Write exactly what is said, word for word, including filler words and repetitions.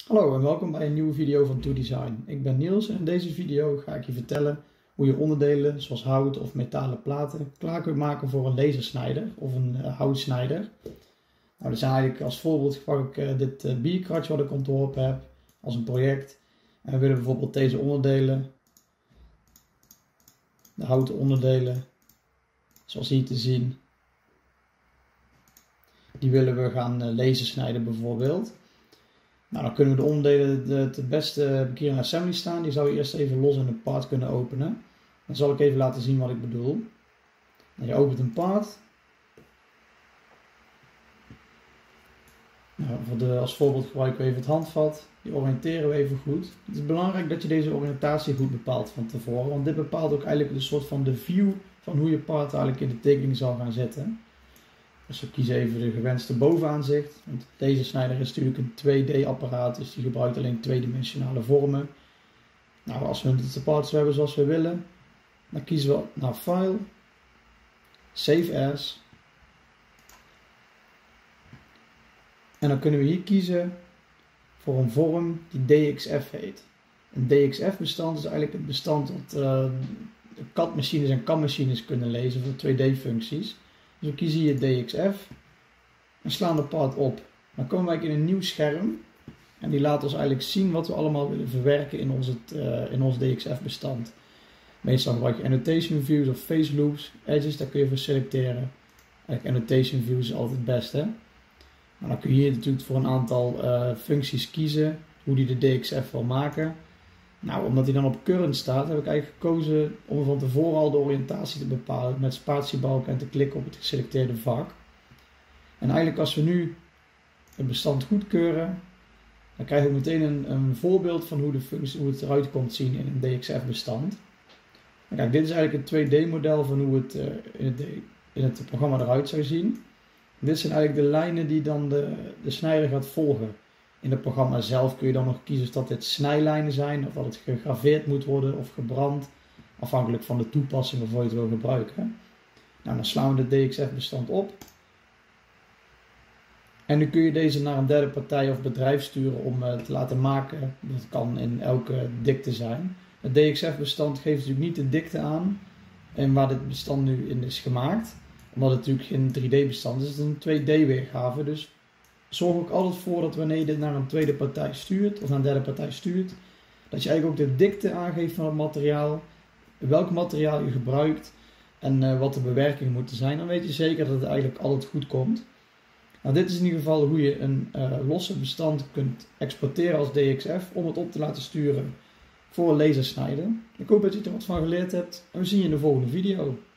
Hallo en welkom bij een nieuwe video van two design. Ik ben Niels en in deze video ga ik je vertellen hoe je onderdelen zoals hout of metalen platen klaar kunt maken voor een lasersnijder of een uh, houtsnijder. Nou, er zijn eigenlijk als voorbeeld gebruik ik uh, dit uh, bierkratje wat ik ontworpen heb als een project. En we willen bijvoorbeeld deze onderdelen, de houten onderdelen, zoals hier te zien, die willen we gaan uh, lasersnijden bijvoorbeeld. Nou, dan kunnen we de onderdelen het beste heb ik hier in assembly staan. Die zou je eerst even los in een part kunnen openen. Dan zal ik even laten zien wat ik bedoel. Nou, je opent een part. Nou, voor de, als voorbeeld gebruiken we even het handvat. Die oriënteren we even goed. Het is belangrijk dat je deze oriëntatie goed bepaalt van tevoren. Want dit bepaalt ook eigenlijk een soort van de view van hoe je part eigenlijk in de tekening zal gaan zetten. Dus we kiezen even de gewenste bovenaanzicht. Want deze snijder is natuurlijk een twee D apparaat, dus die gebruikt alleen tweedimensionale vormen. Nou, als we het part zo hebben zoals we willen, dan kiezen we naar File, Save As. En dan kunnen we hier kiezen voor een vorm die D X F heet. Een D X F bestand is eigenlijk het bestand dat uh, C A D-machines en C A M-machines kunnen lezen voor twee D functies. Dus we kiezen hier D X F en slaan de part op. Dan komen wij in een nieuw scherm en die laat ons eigenlijk zien wat we allemaal willen verwerken in ons, uh, in ons D X F bestand. Meestal gebruik je annotation views of face loops, edges, daar kun je voor selecteren. Eigenlijk annotation views is altijd het beste. Maar dan kun je hier natuurlijk voor een aantal uh, functies kiezen hoe die de D X F wil maken. Nou, omdat hij dan op current staat, heb ik eigenlijk gekozen om van tevoren al de oriëntatie te bepalen met spatiebalk en te klikken op het geselecteerde vak. En eigenlijk als we nu het bestand goedkeuren, dan krijgen we meteen een, een voorbeeld van hoe, de functie, hoe het eruit komt zien in een D X F bestand. En kijk, dit is eigenlijk een twee D model van hoe het uh, in, het in het programma eruit zou zien. En dit zijn eigenlijk de lijnen die dan de, de snijder gaat volgen. In het programma zelf kun je dan nog kiezen of dat dit snijlijnen zijn, of dat het gegraveerd moet worden of gebrand, afhankelijk van de toepassing waarvoor je het wil gebruiken. Nou, dan slaan we de D X F bestand op. En nu kun je deze naar een derde partij of bedrijf sturen om uh, te laten maken. Dat kan in elke dikte zijn. Het D X F bestand geeft natuurlijk niet de dikte aan en waar dit bestand nu in is gemaakt. Omdat het natuurlijk geen drie D bestand is, het is een twee D weergave. Dus zorg ook altijd voor dat wanneer je dit naar een tweede partij stuurt of naar een derde partij stuurt, dat je eigenlijk ook de dikte aangeeft van het materiaal, welk materiaal je gebruikt en uh, wat de bewerking moet zijn. Dan weet je zeker dat het eigenlijk altijd goed komt. Nou, dit is in ieder geval hoe je een uh, losse bestand kunt exporteren als D X F om het op te laten sturen voor een lasersnijden. Ik hoop dat je er wat van geleerd hebt en we zien je in de volgende video.